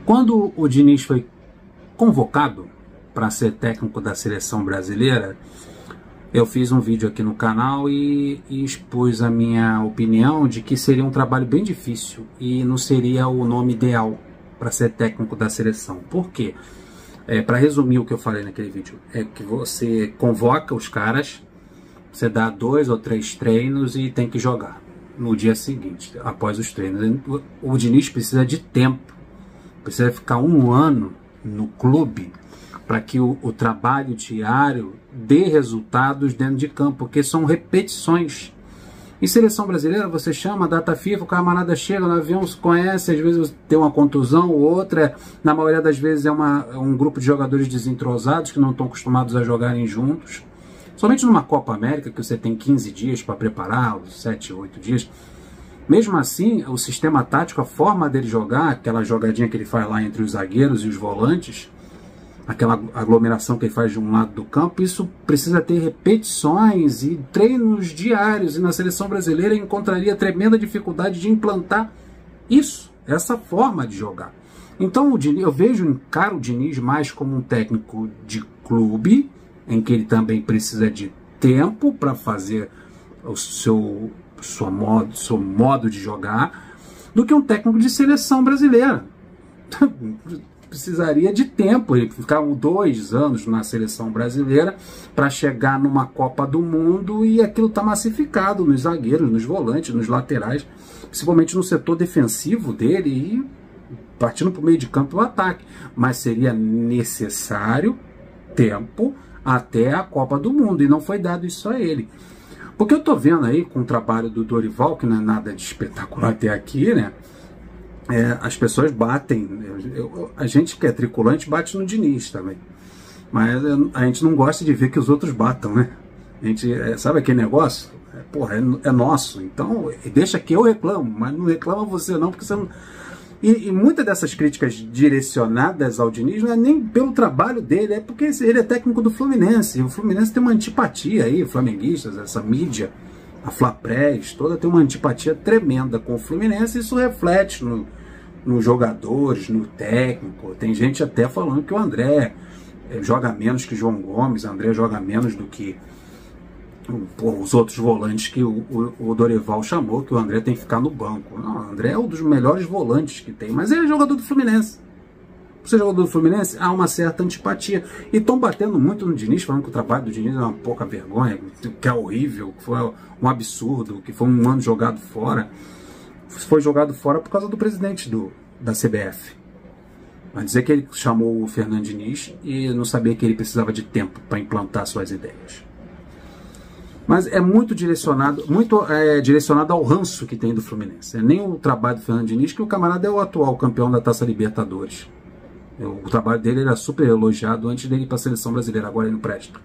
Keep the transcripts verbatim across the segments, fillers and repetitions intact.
Quando o Diniz foi convocado para ser técnico da seleção brasileira, eu fiz um vídeo aqui no canal e, e expus a minha opinião de que seria um trabalho bem difícil e não seria o nome ideal para ser técnico da seleção. Por quê? É, para resumir o que eu falei naquele vídeo, é que você convoca os caras, você dá dois ou três treinos e tem que jogar no dia seguinte, após os treinos. O Diniz precisa de tempo, precisa ficar um ano no clube para que o, o trabalho diário dê resultados dentro de campo, porque são repetições. Em seleção brasileira, você chama a data FIFA, o camarada chega no avião, se conhece, às vezes tem uma contusão ou outra, na maioria das vezes é, uma, é um grupo de jogadores desentrosados que não estão acostumados a jogarem juntos. Somente numa Copa América, que você tem quinze dias para preparar, sete, oito dias. Mesmo assim, o sistema tático, a forma dele jogar, aquela jogadinha que ele faz lá entre os zagueiros e os volantes, aquela aglomeração que ele faz de um lado do campo, isso precisa ter repetições e treinos diários, e na seleção brasileira encontraria tremenda dificuldade de implantar isso, essa forma de jogar. Então o Diniz, eu vejo, encaro o Diniz mais como um técnico de clube, em que ele também precisa de tempo para fazer o seu, seu, modo, seu modo de jogar, do que um técnico de seleção brasileira. Precisaria de tempo, ele ficar dois anos na seleção brasileira para chegar numa Copa do Mundo, e aquilo está massificado nos zagueiros, nos volantes, nos laterais, principalmente no setor defensivo dele e partindo para o meio de campo e o ataque. Mas seria necessário tempo até a Copa do Mundo, e não foi dado isso a ele. Porque eu estou vendo aí com o trabalho do Dorival, que não é nada de espetacular até aqui, né? É, as pessoas batem, eu, eu, a gente que é tricolante bate no Diniz também, mas a gente não gosta de ver que os outros batam, né? A gente, é, sabe aquele negócio? É, porra, é, é nosso, então deixa que eu reclamo, mas não reclama você não, porque você não... E, e muitas dessas críticas direcionadas ao Diniz não é nem pelo trabalho dele, é porque ele é técnico do Fluminense, e o Fluminense tem uma antipatia aí, flamenguistas, essa mídia, a Flapress toda tem uma antipatia tremenda com o Fluminense, e isso reflete no, nos jogadores, no técnico. Tem gente até falando que o André joga menos que João Gomes, o André joga menos do que pô, os outros volantes que o, o, o Dorival chamou, que o André tem que ficar no banco. Não, o André é um dos melhores volantes que tem, mas ele é jogador do Fluminense. Você é jogador do Fluminense, há uma certa antipatia. E estão batendo muito no Diniz, falando que o trabalho do Diniz é uma pouca vergonha, que é horrível, que foi um absurdo, que foi um ano jogado fora. Foi jogado fora por causa do presidente do, da C B F. Vai dizer que ele chamou o Fernando Diniz e não sabia que ele precisava de tempo para implantar suas ideias. Mas é muito direcionado, muito é, direcionado ao ranço que tem do Fluminense. É nem o trabalho do Fernando Diniz, que o camarada é o atual campeão da Taça Libertadores. O trabalho dele era super elogiado antes dele ir para a seleção brasileira, agora ele não presta.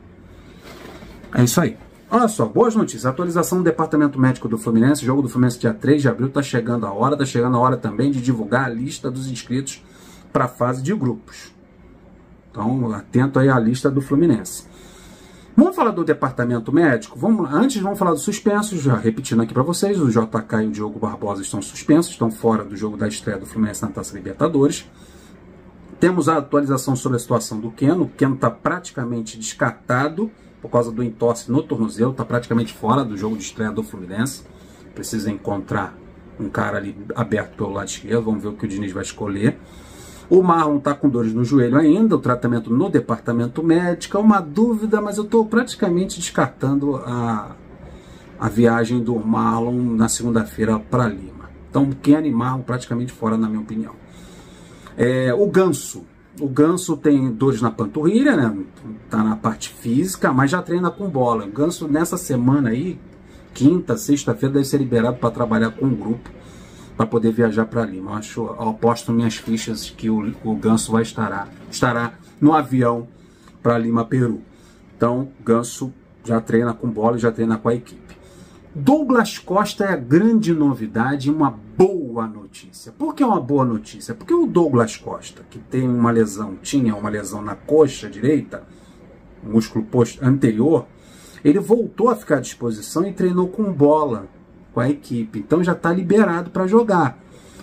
É isso aí. Olha só, boas notícias. Atualização do departamento médico do Fluminense. Jogo do Fluminense dia três de abril. Está chegando a hora. Está chegando a hora também de divulgar a lista dos inscritos para a fase de grupos. Então, atento aí à lista do Fluminense. Vamos falar do departamento médico? Vamos, antes vamos falar dos suspensos. Já repetindo aqui para vocês, o J K e o Diogo Barbosa estão suspensos. Estão fora do jogo da estreia do Fluminense na Taça Libertadores. Temos a atualização sobre a situação do Keno. O Keno está praticamente descartado por causa do entorse no tornozelo. Está praticamente fora do jogo de estreia do Fluminense. Precisa encontrar um cara ali aberto pelo lado esquerdo. Vamos ver o que o Diniz vai escolher. O Marlon está com dores no joelho ainda. O tratamento no departamento médico é uma dúvida, mas eu estou praticamente descartando a, a viagem do Marlon na segunda-feira para Lima. Então, Keno e Marlon praticamente fora, na minha opinião. É, o Ganso. O Ganso tem dores na panturrilha, né? Tá na parte física, mas já treina com bola. O Ganso nessa semana aí, quinta, sexta-feira, deve ser liberado para trabalhar com um grupo para poder viajar para Lima. Eu acho, eu aposto minhas fichas que o, o Ganso vai estará, estará no avião para Lima, Peru. Então, Ganso já treina com bola e já treina com a equipe. Douglas Costa é a grande novidade e uma boa notícia. Por que é uma boa notícia? Porque o Douglas Costa, que tem uma lesão, tinha uma lesão na coxa direita, músculo anterior, ele voltou a ficar à disposição e treinou com bola com a equipe. Então já está liberado para jogar.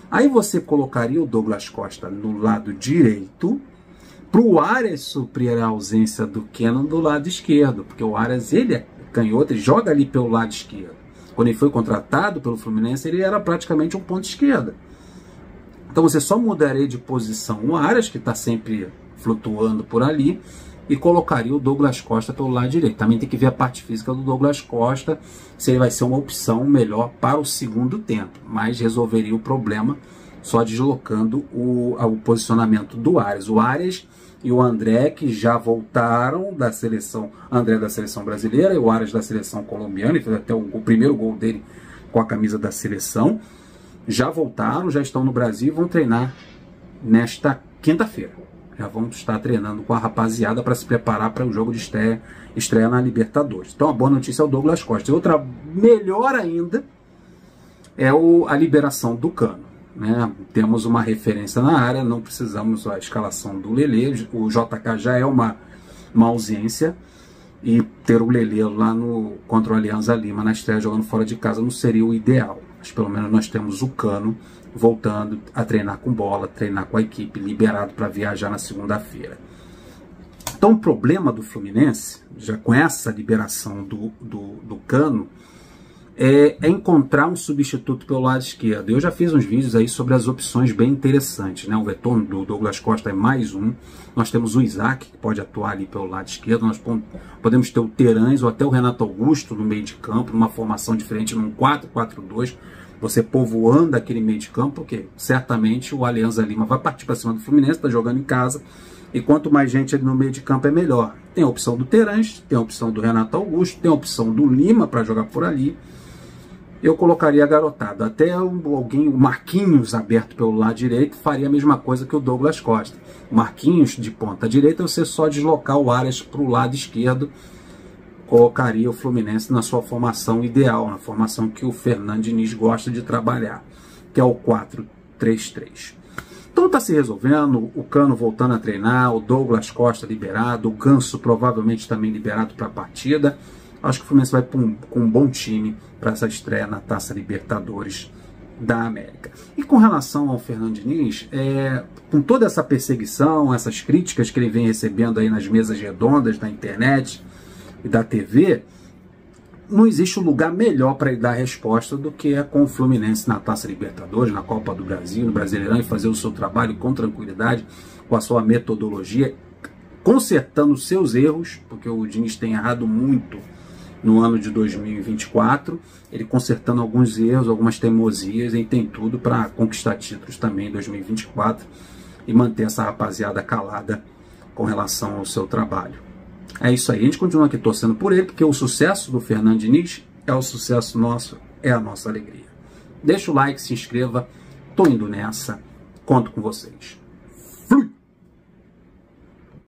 Aí você colocaria o Douglas Costa no lado direito, para o Arias suprir a ausência do Keno do lado esquerdo, porque o Arias, ele é canhoto, ele joga ali pelo lado esquerdo. Quando ele foi contratado pelo Fluminense, ele era praticamente um ponto esquerda. Então você só mudaria de posição o Arias, que está sempre flutuando por ali, e colocaria o Douglas Costa pelo lado direito. Também tem que ver a parte física do Douglas Costa, se ele vai ser uma opção melhor para o segundo tempo, mas resolveria o problema só deslocando o, o posicionamento do Arias. O Arias e o André, que já voltaram da seleção, André da seleção brasileira e o Arias da seleção colombiana, ele fez até o, o primeiro gol dele com a camisa da seleção, já voltaram, já estão no Brasil e vão treinar nesta quinta-feira. Já vão estar treinando com a rapaziada para se preparar para o jogo de estreia, estreia na Libertadores. Então a boa notícia é o Douglas Costa. E outra melhor ainda é o, a liberação do Cano. Né? Temos uma referência na área, não precisamos a escalação do Lelê. O J K já é uma, uma ausência. E ter o Lelê lá no, contra o Alianza Lima na estreia jogando fora de casa não seria o ideal. Mas pelo menos nós temos o Cano voltando a treinar com bola, treinar com a equipe, liberado para viajar na segunda-feira. Então o problema do Fluminense, já com essa liberação do, do, do Cano, é, é encontrar um substituto pelo lado esquerdo. Eu já fiz uns vídeos aí sobre as opções bem interessantes, né? O retorno do Douglas Costa é mais um. Nós temos o Isaac, que pode atuar ali pelo lado esquerdo. Nós podemos ter o Terãs ou até o Renato Augusto no meio de campo, numa formação diferente, num quatro quatro dois. Você povoando aquele meio de campo, porque certamente o Alianza Lima vai partir para cima do Fluminense, está jogando em casa, e quanto mais gente ali no meio de campo é melhor. Tem a opção do Terãs, tem a opção do Renato Augusto, tem a opção do Lima para jogar por ali. Eu colocaria a garotada, até alguém, o Marquinhos aberto pelo lado direito, faria a mesma coisa que o Douglas Costa. O Marquinhos de ponta direita, você só deslocar o Arias para o lado esquerdo, colocaria o Fluminense na sua formação ideal, na formação que o Fernando Diniz gosta de trabalhar, que é o quatro três três. Então está se resolvendo, o Cano voltando a treinar, o Douglas Costa liberado, o Ganso provavelmente também liberado para a partida. Acho que o Fluminense vai um, com um bom time para essa estreia na Taça Libertadores da América. E com relação ao Fernando Diniz, é, com toda essa perseguição, essas críticas que ele vem recebendo aí nas mesas redondas, na internet e da T V, não existe um lugar melhor para ele dar a resposta do que é com o Fluminense na Taça Libertadores, na Copa do Brasil, no Brasileirão, e fazer o seu trabalho com tranquilidade, com a sua metodologia, consertando os seus erros, porque o Diniz tem errado muito no ano de dois mil e vinte e quatro, ele consertando alguns erros, algumas teimosias, e tem tudo para conquistar títulos também em dois mil e vinte e quatro e manter essa rapaziada calada com relação ao seu trabalho. É isso aí, a gente continua aqui torcendo por ele, porque o sucesso do Fernando Diniz é o sucesso nosso, é a nossa alegria. Deixa o like, se inscreva, tô indo nessa, conto com vocês.